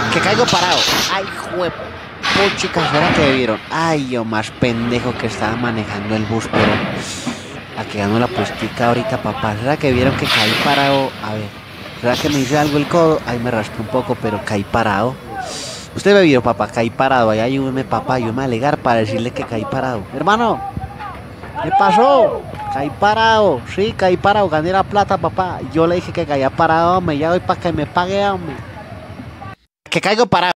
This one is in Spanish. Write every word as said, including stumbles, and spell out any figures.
Que caigo parado. Ay, jue... Puchica, ¿será que vieron? Ay, yo más pendejo que estaba manejando el bus, pero... Aquí ganó la puestica ahorita, papá. ¿Será que vieron que caí parado? A ver. ¿Será que me hice algo el codo? Ay, me raspé un poco, pero caí parado. Usted me vio, papá, caí parado. Ahí ayúdeme, papá. Yo me voy a alegar para decirle que caí parado. Hermano, ¿qué pasó? Caí parado. Sí, caí parado. Gané la plata, papá. Yo le dije que caía parado, hombre. Ya voy para que me pague, hombre. Que caigo parado.